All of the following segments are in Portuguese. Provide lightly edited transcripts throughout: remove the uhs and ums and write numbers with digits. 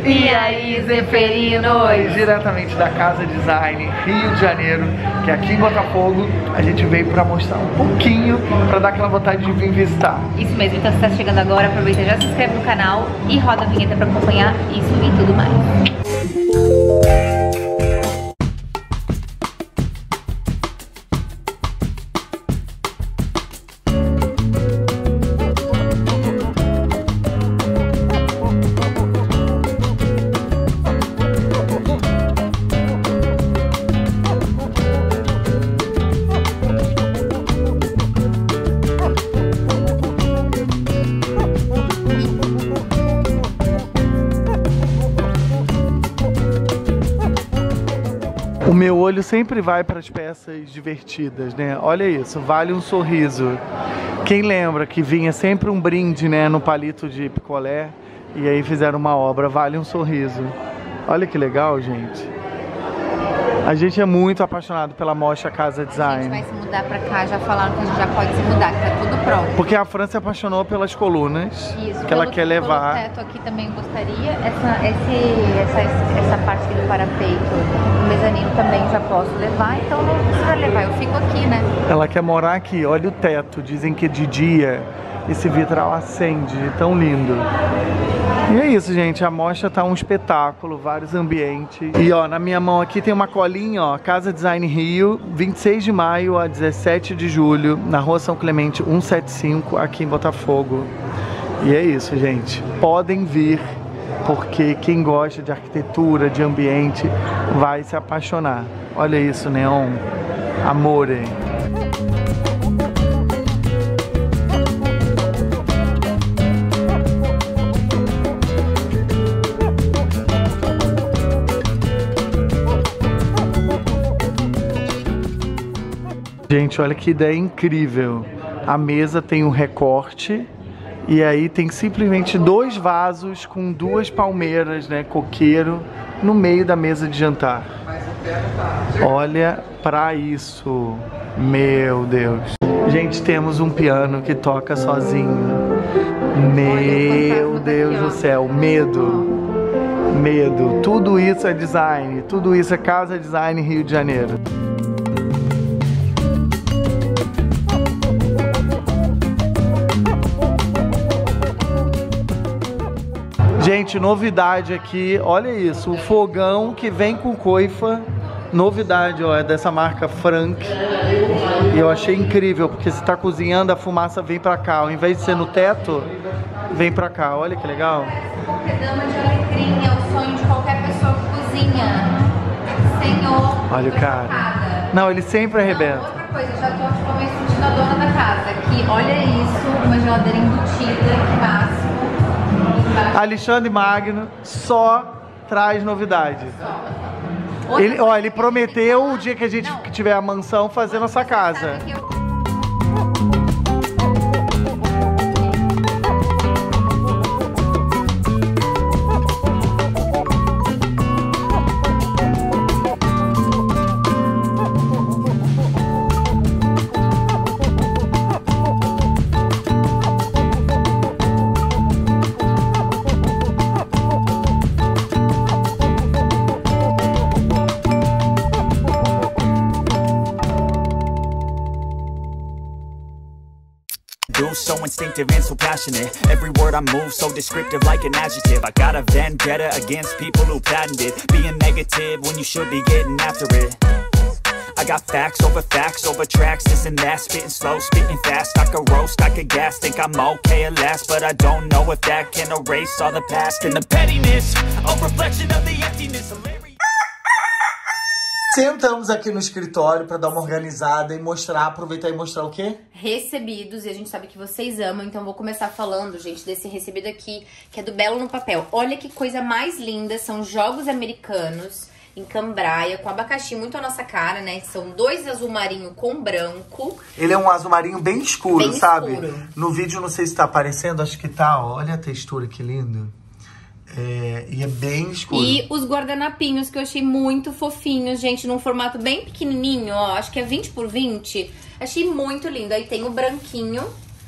E aí, Zeferinos? Diretamente da Casa Design Rio de Janeiro, que aqui em Botafogo a gente veio pra mostrar um pouquinho, pra dar aquela vontade de vir visitar. Isso mesmo, então se tá chegando agora, aproveita, já se inscreve no canal e roda a vinheta pra acompanhar isso e tudo mais. O meu olho sempre vai para as peças divertidas, né? Olha isso, vale um sorriso. Quem lembra que vinha sempre um brinde, né, no palito de picolé e aí fizeram uma obra, vale um sorriso. Olha que legal, gente. A gente é muito apaixonado pela Mostra Casa Design. A gente vai se mudar pra cá, já falaram que a gente já pode se mudar, que tá tudo pronto. Porque a Fran se apaixonou pelas colunas. Isso, que ela quer levar. Pelo teto aqui também gostaria. Essa parte aqui do parapeito, o mezanino também já posso levar, então não precisa levar, eu fico aqui, né? Ela quer morar aqui, olha o teto, dizem que de dia esse vitral acende, tão lindo. E é isso, gente, a mostra tá um espetáculo, vários ambientes. E ó, na minha mão aqui tem uma colinha, ó, Casa Design Rio, 26 de maio a 17 de julho, na Rua São Clemente 175, aqui em Botafogo. E é isso, gente, podem vir, porque quem gosta de arquitetura, de ambiente, vai se apaixonar. Olha isso, neon, amore. Gente, olha que ideia incrível. A mesa tem um recorte e aí tem simplesmente dois vasos com duas palmeiras, né, coqueiro, no meio da mesa de jantar. Olha pra isso. Meu Deus. Gente, temos um piano que toca sozinho. Meu Deus do céu, medo. Medo. Tudo isso é design, tudo isso é Casa Design Rio de Janeiro. Gente, novidade aqui, olha isso, o fogão que vem com coifa, novidade, ó, é dessa marca Frank. E eu achei incrível, porque você tá cozinhando, a fumaça vem pra cá, ao invés de ser no teto, vem pra cá, olha que legal. Dama de alecrim é o sonho de qualquer pessoa que cozinha. Senhor, olha o cara. Não, ele sempre arrebenta. Não, outra coisa, já tô me sentindo a dona da casa, que olha isso, uma geladeira embutida, que máximo. Alexandre Magno só traz novidade. Ele prometeu o dia que a gente tiver a mansão fazer nossa casa. So instinctive and so passionate. Every word I move so descriptive like an adjective. I got a vendetta against people who patented being negative when you should be getting after it. I got facts over tracks, this and that, spitting slow, spitting fast. I could roast, I could gas, think I'm okay at last, but I don't know if that can erase all the past and the pettiness, a reflection of the emptiness. Sentamos aqui no escritório para dar uma organizada e mostrar, aproveitar e mostrar o quê? Recebidos, e a gente sabe que vocês amam, então vou começar falando, gente, desse recebido aqui, que é do Belo no Papel. Olha que coisa mais linda, são jogos americanos em cambraia, com abacaxi, muito a nossa cara, né? São dois azul marinho com branco. Ele é um azul marinho bem escuro, bem sabe? Escuro. No vídeo não sei se tá aparecendo, acho que tá, ó. Olha a textura, que lindo. E é bem escuro. E os guardanapinhos que eu achei muito fofinhos, gente, num formato bem pequenininho, ó. Acho que é 20 por 20. Achei muito lindo. Aí tem o branquinho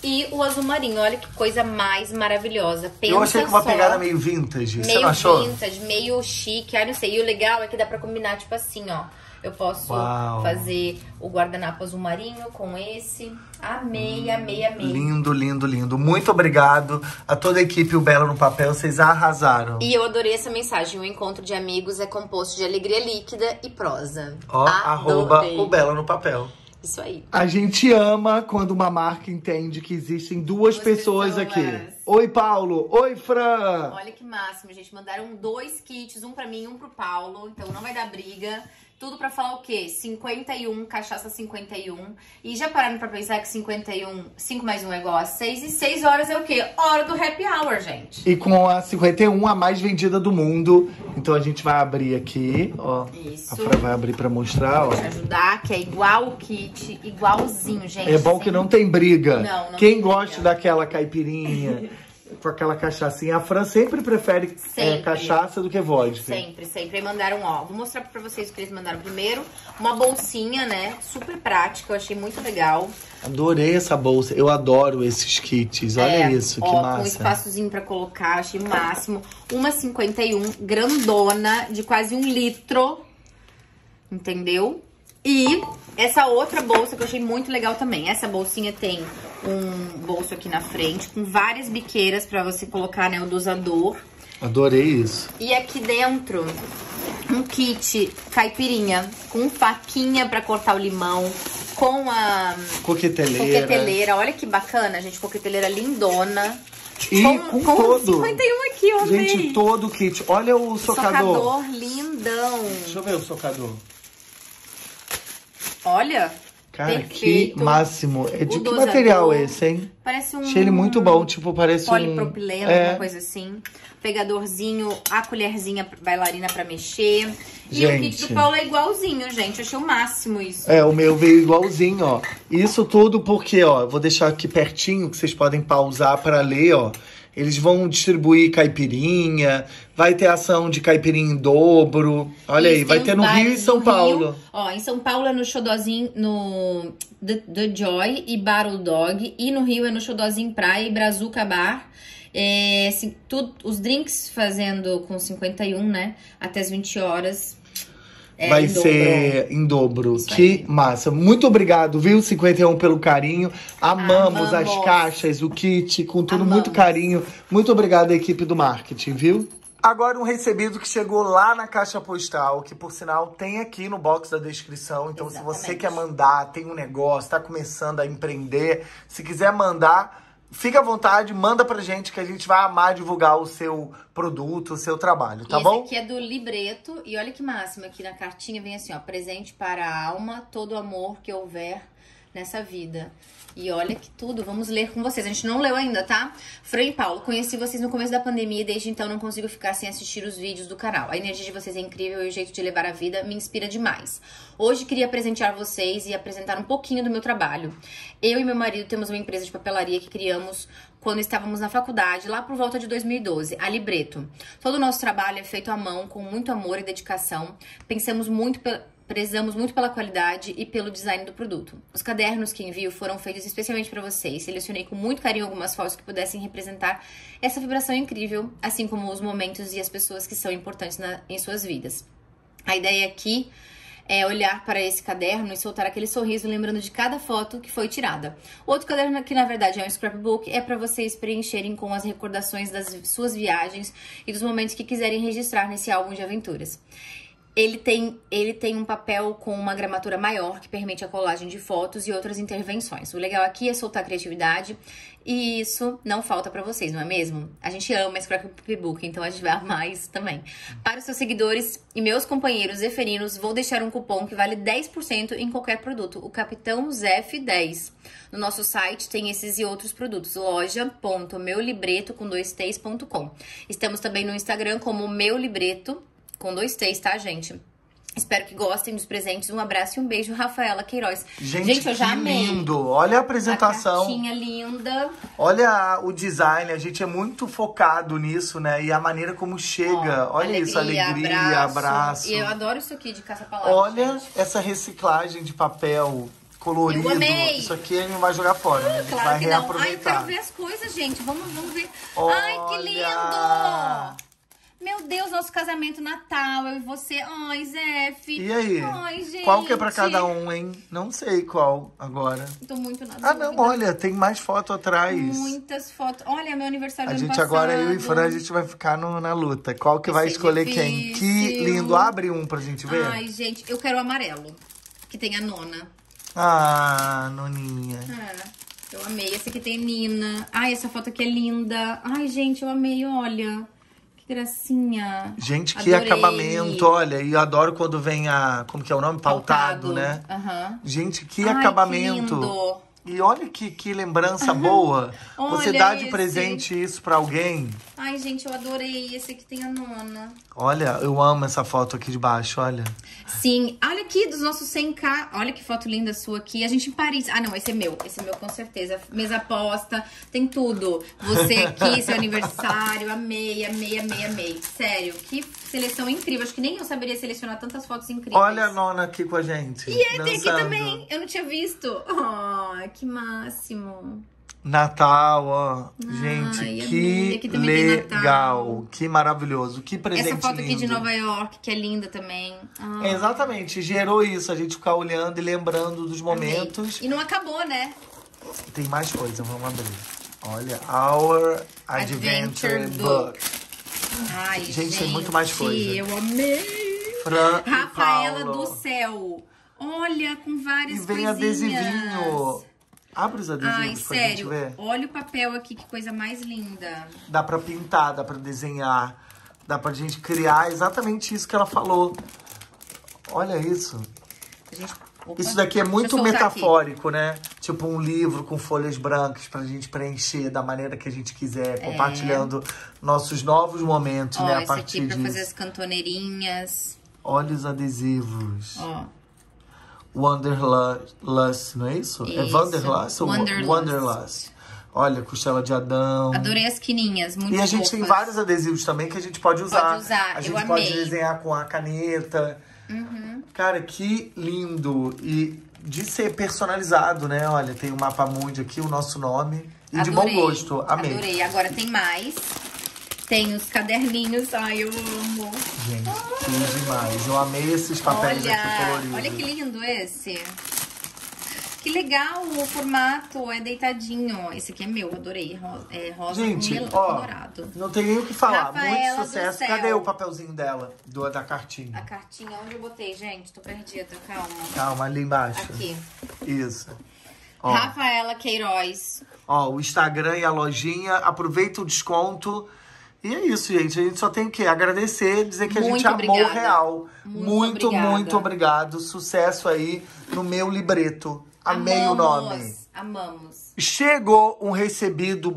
e o azul marinho. Olha que coisa mais maravilhosa. Pensa eu achei com uma só, pegada meio vintage, você não meio achou? vintage, meio chique. Ai, não sei. E o legal é que dá pra combinar, tipo assim, ó. Eu posso fazer o guardanapo azul marinho com esse. Amei, amei, amei. Lindo, lindo, lindo. Muito obrigado a toda a equipe, o Belo no Papel. Vocês arrasaram. E eu adorei essa mensagem. O encontro de amigos é composto de alegria líquida e prosa. Ó, arroba o Belo no Papel. Isso aí. A gente ama quando uma marca entende que existem duas pessoas aqui. Oi, Paulo. Oi, Fran. Olha que máximo, gente. Mandaram 2 kits, um pra mim e um pro Paulo. Então não vai dar briga. Tudo pra falar o quê? 51, cachaça 51. E já pararam pra pensar que 51, 5 mais 1 é igual a 6. E 6 horas é o quê? Hora do happy hour, gente. E com a 51, a mais vendida do mundo. Então a gente vai abrir aqui, ó. Isso. A Fran vai abrir pra mostrar, ó. Pra ajudar, que é igual o kit, igualzinho, gente. É bom que não tem briga. Não Quem tem gosta briga. daquela caipirinha com aquela cachaçinha, a Fran sempre prefere cachaça do que vodka. Sempre, sempre. Aí mandaram, ó, vou mostrar pra vocês o que eles mandaram primeiro. Uma bolsinha, né, super prática, eu achei muito legal. Adorei essa bolsa, eu adoro esses kits, olha isso, que massa. Com um espaçozinho pra colocar, achei o máximo. Uma 51, grandona, de quase 1 litro, entendeu? E essa outra bolsa que eu achei muito legal também. Essa bolsinha tem um bolso aqui na frente, com várias biqueiras pra você colocar, né, o dosador. Adorei isso. E aqui dentro, um kit caipirinha, com faquinha pra cortar o limão, com a coqueteleira. Olha que bacana, gente, coqueteleira lindona. E com todo. 51 aqui, eu amei. Gente, todo o kit. Olha o socador. Socador lindão. Deixa eu ver o socador. Olha, cara, perfeito. que máximo. É de que dosador. material esse, hein? Parece um... Achei ele muito bom, tipo, parece polipropileno, alguma coisa assim. Pegadorzinho, a colherzinha bailarina pra mexer. E o kit do Paulo é igualzinho, gente. Eu achei o máximo isso. É, o meu veio igualzinho, ó. Isso tudo porque, ó, eu vou deixar aqui pertinho, que vocês podem pausar pra ler, ó. Eles vão distribuir caipirinha, vai ter ação de caipirinha em dobro. Olha aí, vai ter no Rio e São Paulo. Ó, em São Paulo é no Xodozinho, no The Joy e Battle Dog. E no Rio é no Xodozinho Praia e Brazuca Bar. Assim, os drinks fazendo com 51, né? Até as 20 horas. Vai ser em dobro. Que massa. Muito obrigado, viu, 51, pelo carinho. Amamos as caixas, o kit, com tudo muito carinho. Muito obrigado à equipe do marketing, viu? Agora um recebido que chegou lá na caixa postal, que por sinal tem aqui no box da descrição. Então se você quer mandar, tem um negócio, tá começando a empreender, se quiser mandar... Fica à vontade, manda pra gente que a gente vai amar divulgar o seu produto, o seu trabalho, tá bom? Esse aqui é do libreto e olha que máximo, aqui na cartinha vem assim, ó, presente para a alma, todo amor que houver nessa vida. E olha que tudo, vamos ler com vocês. A gente não leu ainda, tá? Fran e Paulo, conheci vocês no começo da pandemia e desde então não consigo ficar sem assistir os vídeos do canal. A energia de vocês é incrível e o jeito de levar a vida me inspira demais. Hoje queria presentear vocês e apresentar um pouquinho do meu trabalho. Eu e meu marido temos uma empresa de papelaria que criamos quando estávamos na faculdade, lá por volta de 2012, a Libreto. Todo o nosso trabalho é feito à mão, com muito amor e dedicação. Prezamos muito pela qualidade e pelo design do produto. Os cadernos que envio foram feitos especialmente para vocês. Selecionei com muito carinho algumas fotos que pudessem representar essa vibração incrível, assim como os momentos e as pessoas que são importantes em suas vidas. A ideia aqui é olhar para esse caderno e soltar aquele sorriso lembrando de cada foto que foi tirada. Outro caderno que na verdade é um scrapbook é para vocês preencherem com as recordações das suas viagens e dos momentos que quiserem registrar nesse álbum de aventuras. Ele tem um papel com uma gramatura maior que permite a colagem de fotos e outras intervenções. O legal aqui é soltar a criatividade e isso não falta pra vocês, não é mesmo? A gente ama scrapbook, então a gente vai amar isso também. Para os seus seguidores e meus companheiros zeferinos, vou deixar um cupom que vale 10% em qualquer produto, o Capitão Zef10. No nosso site tem esses e outros produtos, loja.meulibreto.com. Estamos também no Instagram como Meu Libreto, com 2 T's, tá, gente? Espero que gostem dos presentes. Um abraço e um beijo, Rafaela Queiroz. Gente, eu já amei. Lindo. Olha a apresentação. A cartinha linda. Olha o design. A gente é muito focado nisso, né? E a maneira como chega. Olha alegria, isso, alegria, abraço. E eu adoro isso aqui de caça-palavras. Olha essa reciclagem de papel colorido. Eu amei. Isso aqui a gente não vai jogar fora, né? A gente Claro vai que não. Ai, eu reaproveitar. quero ver as coisas, gente. Vamos ver. Olha! Ai, que lindo! Meu Deus, nosso casamento Natal, eu e você. Ai, Zef. E aí? Ai, gente. Qual que é pra cada um, hein? Não sei qual agora. Tô muito na dúvida. Ah, não, olha, tem mais foto atrás. Muitas fotos. Olha, meu aniversário A do ano gente passado. agora, eu e Fran, a gente vai ficar na luta. Qual que vai Vai ser escolher quem? difícil. Que lindo. Abre um pra gente ver. Ai, gente, eu quero o amarelo. Que tem a nona. Ah, noninha. Eu amei. Esse aqui tem Nina. Ai, essa foto aqui é linda. Ai, gente, eu amei, olha. Que gracinha. Gente, que Adorei. acabamento, olha. E eu adoro quando vem a... Como que é o nome? Pautado, né? Aham. Gente, que Ai, acabamento. que lindo. E olha que lembrança boa. Você Olha dá de esse. presente isso pra alguém. Ai, gente, eu adorei. Esse aqui tem a nona. Olha, eu amo essa foto aqui de baixo, olha. Sim. Olha aqui, dos nossos 100k. Olha que foto linda sua aqui. A gente em Paris. Ah, não, esse é meu. Esse é meu com certeza. Mesa posta, tem tudo. Você aqui, seu aniversário. Amei, amei, amei, amei. Sério, que seleção incrível. Acho que nem eu saberia selecionar tantas fotos incríveis. Olha a nona aqui com a gente. E tem aqui dançando. também. Eu não tinha visto. Oh, que máximo. Natal, ó. Ai, Gente, amiga, que aqui também tem Natal. legal. Que maravilhoso. Que presente Essa foto lindo. aqui de Nova York, que é linda também. Ah, Exatamente, gerou isso. A gente ficar olhando e lembrando dos amei. momentos. E não acabou, né? Tem mais coisa, vamos abrir. Olha, Our Adventure Book. Ai, Gente, tem muito mais coisa. Eu amei. Fran e Rafaela Paulo. do Céu. Olha, com várias E vem coisinhas. adesivinho. Abre os adesivos Ai, pra gente sério. ver. Olha o papel aqui, que coisa mais linda. Dá pra pintar, dá pra desenhar. Dá pra gente criar exatamente isso que ela falou. Olha isso. A gente... Opa, Isso daqui é deixa eu muito soltar metafórico, né? Tipo um livro com folhas brancas pra gente preencher da maneira que a gente quiser, compartilhando nossos novos momentos, Ó, né? A esse partir aqui pra disso. fazer as cantoneirinhas. Olha os adesivos. Ó. Wanderlust, não é isso? É Isso. Wanderlust ou Wanderlust. Wanderlust? Olha, costela de Adão. Adorei as quininhas, muito E a gente tem fofas. vários adesivos também que a gente pode usar. Pode usar, A eu gente pode amei. desenhar com a caneta. Cara, que lindo. E de ser personalizado, né? Olha, tem o mapa mundi aqui, o nosso nome. E de bom gosto. Amei. Adorei. Agora tem mais. Tem os caderninhos. Ai, eu amo. Gente, que demais. Eu amei esses papéis aqui coloridos. Olha que lindo esse. Que legal o formato, é deitadinho. Esse aqui é meu, adorei. Rosa Gente, com ó, dourado. não tem nem o que falar. Rafaela Muito do sucesso. Céu. Cadê o papelzinho dela? Da A cartinha. cartinha, onde eu botei, gente? Tô perdida, calma. Calma, ali embaixo. Aqui. Isso. Ó, Rafaela Queiroz. ó, o Instagram e a lojinha. Aproveita o desconto. E é isso, gente. A gente só tem que agradecer, dizer que a Muito gente amou obrigada. real. Muito Muito obrigada. obrigado. Sucesso aí no meu libreto. Amei o nome. Amamos. Chegou um recebido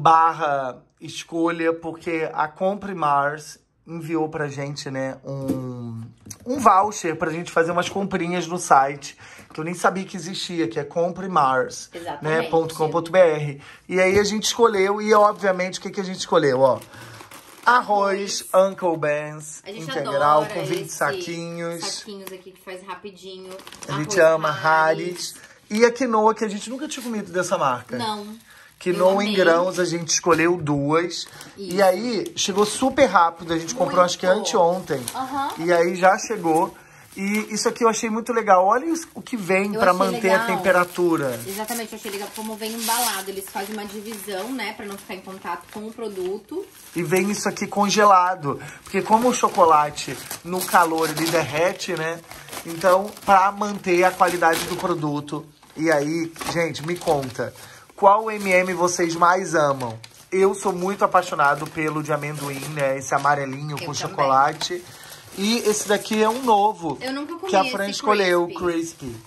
/ escolha, porque a Compre Mars enviou pra gente, né, um voucher pra gente fazer umas comprinhas no site, que eu nem sabia que existia, que é compremars, né, Exatamente. .com.br. E aí a gente escolheu, e obviamente, o que a gente escolheu, ó? Arroz Uncle Ben's A gente integral adora com 20 esse saquinhos. saquinhos aqui que faz rapidinho. A gente Arroz ama Harris. E a quinoa, que a gente nunca tinha comido dessa marca. Não. Quinoa Eu em amei. grãos, a gente escolheu 2. E Isso. aí, chegou super rápido. A gente comprou, acho que anteontem. Aham. E aí, já chegou. E isso aqui eu achei muito legal. Olha o que vem Eu pra achei manter a legal. temperatura. Exatamente, eu achei legal como vem embalado. Eles fazem uma divisão, né, pra não ficar em contato com o produto. E vem isso aqui congelado. Porque como o chocolate, no calor, ele derrete, né? Então, pra manter a qualidade do produto. E aí, gente, me conta. Qual M&M vocês mais amam? Eu sou muito apaixonado pelo de amendoim, né? Esse amarelinho com também. chocolate. E esse daqui é um novo. Eu nunca comi que a esse Fran escolheu, o crispy. Crispy.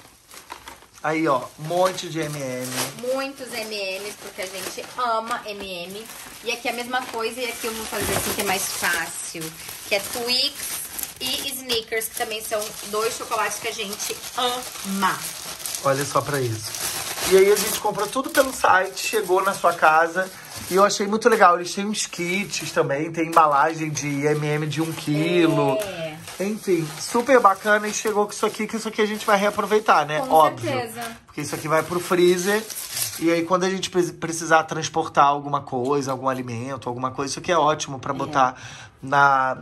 Aí, ó, um monte de M&M. Muitos M&M's, porque a gente ama M&M. E aqui é a mesma coisa, e aqui eu vou fazer assim que é mais fácil. Que é Twix e Snickers, que também são 2 chocolates que a gente ama. Olha só pra isso. E aí a gente comprou tudo pelo site, chegou na sua casa. E eu achei muito legal. Eles têm uns kits também, tem embalagem de M&M de 1 quilo. Enfim, super bacana e chegou com isso aqui, que isso aqui a gente vai reaproveitar, né? Com Óbvio. certeza. Porque isso aqui vai pro freezer. E aí, quando a gente precisar transportar alguma coisa, algum alimento, alguma coisa, isso aqui é ótimo pra botar na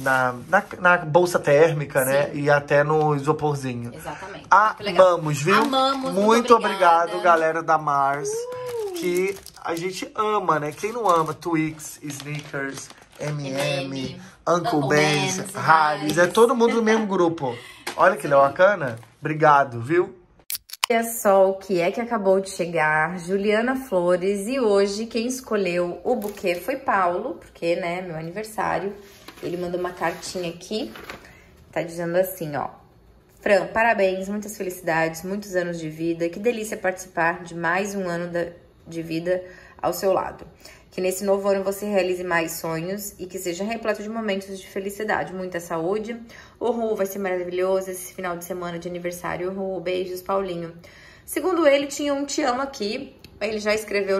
bolsa térmica, né? E até no isoporzinho. Exatamente. Amamos, viu? Amamos, muito obrigada. obrigado, galera da Mars. Que a gente ama, né? Quem não ama Twix, Snickers, M&M, Uncle Ben's, Harris. É todo mundo do mesmo grupo. Olha que bacana. Obrigado, viu? Olha só o que é que acabou de chegar, Juliana Flores, e hoje quem escolheu o buquê foi Paulo, porque, né, meu aniversário. Ele mandou uma cartinha aqui, tá dizendo assim, ó: Fran, parabéns, muitas felicidades, muitos anos de vida, que delícia participar de mais um ano de vida ao seu lado. Que nesse novo ano você realize mais sonhos e que seja repleto de momentos de felicidade, muita saúde. O Ru vai ser maravilhoso esse final de semana de aniversário. Ru, beijos, Paulinho. Segundo ele, tinha um te amo aqui. Ele já escreveu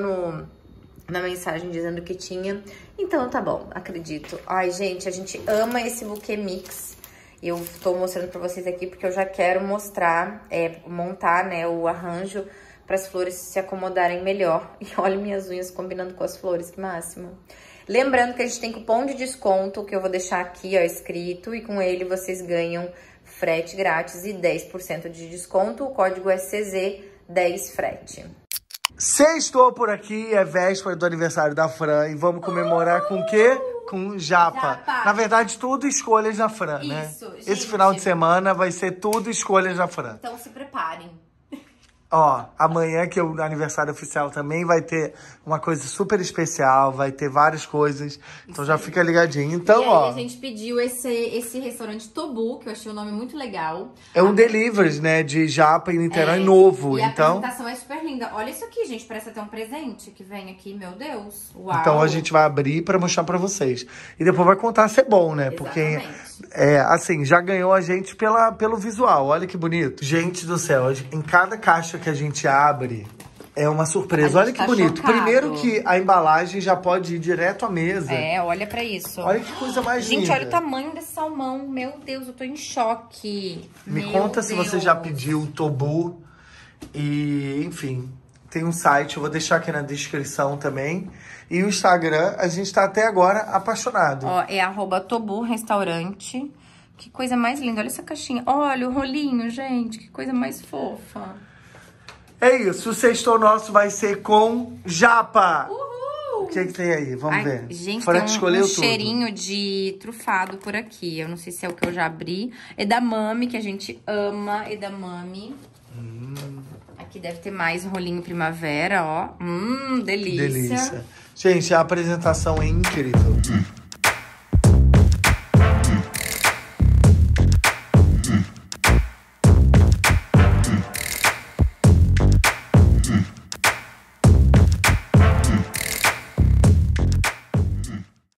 na mensagem dizendo que tinha. Então tá bom, acredito. Ai, gente, a gente ama esse buquê mix. Eu tô mostrando pra vocês aqui porque eu já quero mostrar, montar, né, o arranjo para as flores se acomodarem melhor. E olha minhas unhas combinando com as flores, que máximo. Lembrando que a gente tem cupom de desconto, que eu vou deixar aqui, ó, escrito. E com ele vocês ganham frete grátis e 10% de desconto. O código é CZ10frete. Sextou por aqui, é véspera do aniversário da Fran. E vamos comemorar com o quê? Com japa. Na verdade, tudo escolhas da Fran, né? Isso, gente. Esse final de semana vai ser tudo escolhas da Fran. Então se preparem. Ó, amanhã, que é o aniversário oficial também, vai ter uma coisa super especial, vai ter várias coisas. Então já fica ligadinho. Então, e aí, ó, a gente pediu esse restaurante Tobu, que eu achei o nome muito legal. é um delivery, né, de japa em Niterói novo. E a Então, apresentação é super linda. Olha isso aqui, gente, parece até um presente que vem aqui, meu Deus. Uau. então a gente vai abrir pra mostrar pra vocês. E depois vai contar se é bom, né? Porque, assim, já ganhou a gente pelo visual. Olha que bonito. Gente do céu, em cada caixa que a gente abre, é uma surpresa. Olha que bonito. Chocado. Primeiro que a embalagem já pode ir direto à mesa. Olha pra isso. Olha que coisa mais linda. Gente, olha o tamanho desse salmão. Meu Deus, eu tô em choque. Me conta se você já pediu o Tobu. E, enfim, tem um site, eu vou deixar aqui na descrição também. E o Instagram, a gente tá até agora apaixonado. Ó, é @Tobu Restaurante. Que coisa mais linda. Olha essa caixinha. Olha o rolinho, gente. Que coisa mais fofa. É isso, o sexto nosso vai ser com japa. Uhul! O que tem aí? Vamos ver. Gente, Fora tem que escolheu um tudo. cheirinho de trufado por aqui. Eu não sei se é o que eu já abri. Edamame, que a gente ama. Edamame. Aqui deve ter mais rolinho primavera, ó. Delícia. Delícia. Gente, a apresentação é incrível.